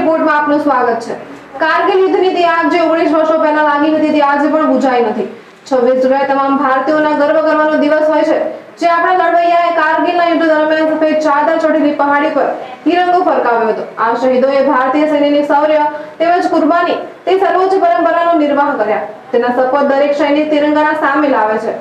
રિપોર્ટમાં આપનું સ્વાગત છે। કારગિલ યુદ્ધની તે આગ જે 19 વર્ષો પહેલા લાગી હતી તે આજે પણ બુઝાઈ નથી। 26 જુલાઈ તમામ ભારતીયોના ગર્વ કરવાનો દિવસ હોય છે, જે આપણા લડવૈયાએ કારગિલના યુદ્ધ દરમિયાન સફેદ ચાદર ચઢેલી પહાડી પર તિરંગો ફરકાવ્યો હતો। આ શહીદોએ ભારતીય સૈન્યની શૌર્ય તેમજ કુરબાની તે સર્વોચ્ચ પરંપરાનો નિર્વાહ કર્યા। તેના શપથ દરેક સૈનિક તિરંગાના સામે લાવે છે।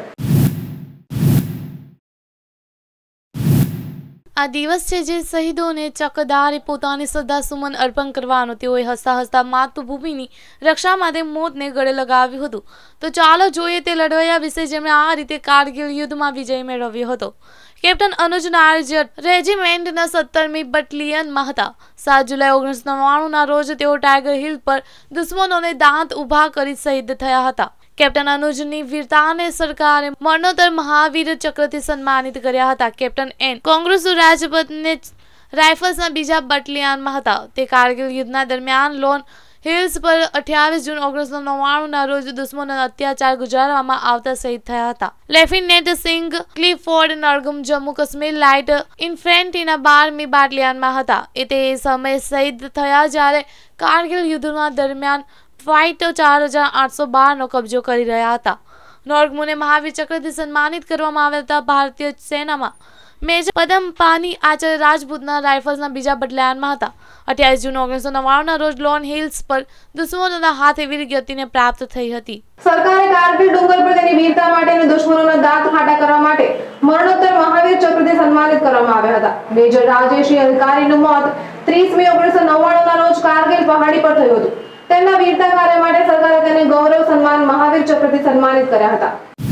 આ દિવસ છે જે શહીદોને ચકદારે પોતાની શ્રદ્ધાસુમન અર્પણ કરવાનો, તેઓએ હસતા હસતા માતૃભૂમિની રક્ષા માટે મોતને ગળે લગાવ્યું હતું। તો ચાલો જોઈએ તે લડવૈયા વિશે જેમણે આ રીતે કારગિલ યુદ્ધમાં વિજય મેળવ્યો હતો। કેપ્ટન અનુજ નાયર રેજિમેન્ટના 17મી બટાલિયનમાં હતા। 7 જુલાઈ 1999ના રોજ તેઓ ટાઈગર હિલ પર દુશ્મનોને દાંત ઊભા કરી શહીદ થયા હતા। કેપ્ટન અનુજની વીરતાને સરકારે મરણોત્તર મહાવીર ચક્રથી સન્માનિત કર્યા હતા। કેપ્ટન એન કોંગ્રેસુ રાજપૂતને રાઇફલ્સના 2જા બટાલિયનમાં હતા। તે કારગિલ યુદ્ધના દરમિયાન લોન હિલ્સ પર 28 જૂન 1999ના રોજ દુશ્મનોના અત્યાચાર ગુજારવામાં આવતા શહીદ થયા હતા। લેફ્ટિનેન્ટ સિંઘ ક્લિફોર્ડ નરગમ જમ્મુ કાશ્મીર લાઇટ ઇન્ફેન્ટ્રીના 12મી બટાલિયનમાં હતા। તે સમયે શહીદ થયા જ્યારે કારગિલ યુદ્ધના દરમિયાન ફાઇટર 4812નો કબજો કરી રહ્યા હતા। નોર્ગમુને મહાવીર ચક્રથી સન્માનિત કરવામાં આવ્યા હતા। ભારતીય સેનામાં મેજર પદમપાની આચાર્ય રાજપૂતના રાઇફલ્સના 2જા બટાલિયનમાં હતા। 28 જૂન 1999ના રોજ લોન હિલ્સ પર દુશ્મનોના હાથે વીરગતિને પ્રાપ્ત થઈ હતી। સરકારે કારગિલ ડુંગર પર તેની વીરતા માટે અને દુશ્મનોના દાંત ખાટા કરવા માટે મરણોત્તર મહાવીર ચક્રથી સન્માનિત કરવામાં આવ્યા હતા। મેજર રાજેશી અધિકારીનું મોત 30 મે 1999ના રોજ કારગિલ પહાડી પર થયું હતું। તેમના વીરતા કાર્ય માટે સરકારે તેને ગૌરવ સન્માન મહાવીર ચક્રથી સન્માનિત કર્યા હતા।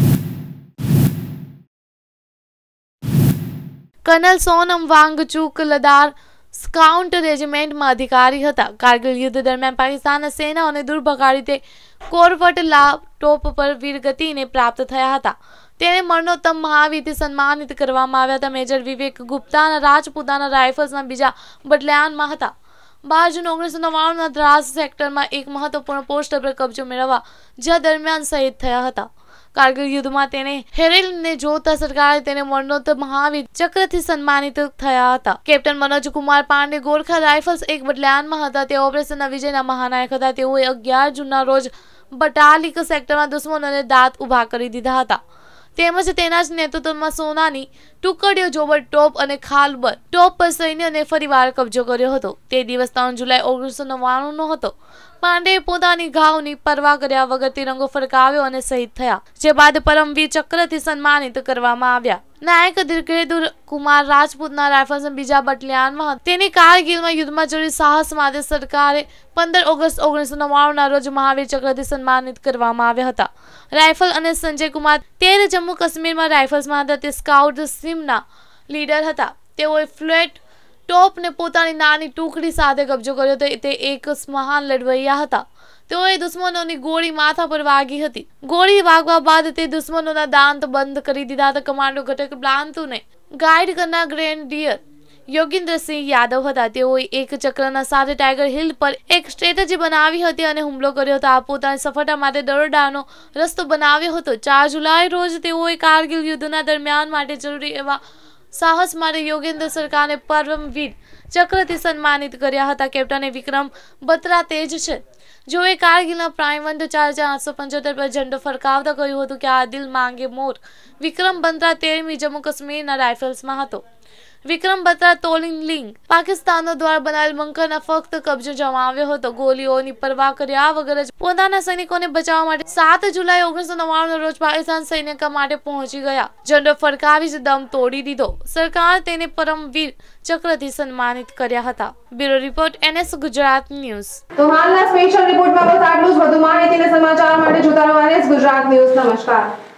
કર્નલ સોનમ વાંગચુક લદાર સ્કાઉટ રેજિમેન્ટમાં અધિકારી હતા। કારગિલ યુદ્ધ દરમિયાન પાકિસ્તાનના સેનાઓને દૂર ભગાડી તે કોરવટ ટોપ પર વીરગતિને પ્રાપ્ત થયા હતા। તેને મરણોત્તમ મહાવીરથી સન્માનિત કરવામાં આવ્યા હતા। મેજર વિવેક ગુપ્તાના રાજપૂતાના રાઇફલ્સના 2જા બટાલિયનમાં હતા। 12 જૂન 1999ના દ્રાસ સેક્ટરમાં એક મહત્વપૂર્ણ પોસ્ટ પર કબજો મેળવવા જ્યાં દરમિયાન શહીદ થયા હતા। કારગિલ યુદ્ધમાં તેને હેરેલને જોતા સરકારે તેને મરણોત્તર મહાવીર ચક્રથી સન્માનિત થયા હતા। કેપ્ટન મનોજ કુમાર પાંડે ગોરખા રાઇફલ્સ 1 બટાલિયનમાં હતા। તેઓ ઓપરેશનના વિજયના મહાનાયક હતા। તેઓએ 11 જૂનના રોજ બટાલિક સેક્ટરમાં દુશ્મનોને દાંત ઊભા કરી દીધા હતા। તેમજ તેના જ નેતૃત્વમાં સોનાની ટુકડીઓ જોબર ટોપ અને ખાલબર ટોપ પર સૈન્યને ફરીવાર કબજો કર્યો હતો। તે દિવસ 3 જુલાઈ 1999નો હતો। પાંડેએ પોતાની ઘાવની પરવા કર્યા વગર તિરંગો ફરકાવ્યો અને શહીદ થયા, જે બાદ પરમવીર ચક્રથી સન્માનિત કરવામાં આવ્યા। નાયક દીર્ઘેન્દ્ર કુમાર રાજપૂતના રાઇફલ્સના 2જા બટાલિયનમાં હતા। તેની કારગિલમાં યુદ્ધમાં જરૂરી સાહસ માટે સરકારે 15 ઓગસ્ટ 1999ના રોજ મહાવીર ચક્રથી સન્માનિત કરવામાં આવ્યા હતા। રાઇફલ અને સંજય કુમાર 13 જમ્મુ કાશ્મીરમાં રાઇફલ્સમાં હતા। તે સ્કાઉટ સીમના લીડર હતા। તેઓએ ફ્લેટ ટોપને પોતાની નાની ટુકડી સાથે કબજો કર્યો હતો। તે એક મહાન લડવૈયા હતા। તેઓએ દુશ્મનોની ગોળી માથા પર વાગી હતી। ગોળી વાગવા બાદ તે દુશ્મનોના દાંત બંધ કરી દીધા હતા। કમાન્ડો ઘટક પ્લાન્તુને ગાઈડ કરનાર ગ્રેનેડિયર યોગેન્દ્રસિંહ યાદવ હતા। તેઓએ એક ચક્રના સાથે ટાઈગર હિલ પર એક સ્ટ્રેટેજી બનાવી હતી અને હુમલો કર્યો હતો। આ પોતાની સફળતા માટે દરોડાનો રસ્તો બનાવ્યો હતો। 4 જુલાઈ રોજ તેઓએ કારગિલ યુદ્ધના દરમિયાન માટે જરૂરી એવા સાહસ માટે યોગેન્દ્ર સરકારને પરમવીર ચક્રથી સન્માનિત કર્યા હતા। કેપ્ટન વિક્રમ બત્રા તેજ છે, જેઓએ કારગિલના પ્રાઇમવંત 4875 પર ઝંડો ફરકાવતા કહ્યું હતું કે આ દિલ માંગે મોર। વિક્રમ બત્રા 13મી જમ્મુ કાશ્મીરના રાઇફલ્સમાં હતો। વિક્રમ બત્રા તોલિંગ પાકિસ્તાનો દ્વારા બનાવેલ બંકરના ફક્ત કબજો જમાવ્યો હતો। ગોળીઓની પરવા કર્યા વગર જ પોતાના સૈનિકોને બચાવવા માટે 7 જુલાઈ 1999ના રોજ પાકિસ્તાન સૈનિકો માટે પહોંચી ગયા। ઝંડો ફરકાવી જ દમ તોડી દીધો। સરકાર તેને પરમવીર ચક્રથી સન્માનિત કર્યા હતા। Bureau report NS Gujarat news. તો હાલના સ્પેશિયલ રિપોર્ટમાં બસ આટલું જ। વધુ માહિતી અને સમાચાર માટે જોતા રહો NS ગુજરાત ન્યૂઝ। નમસ્કાર।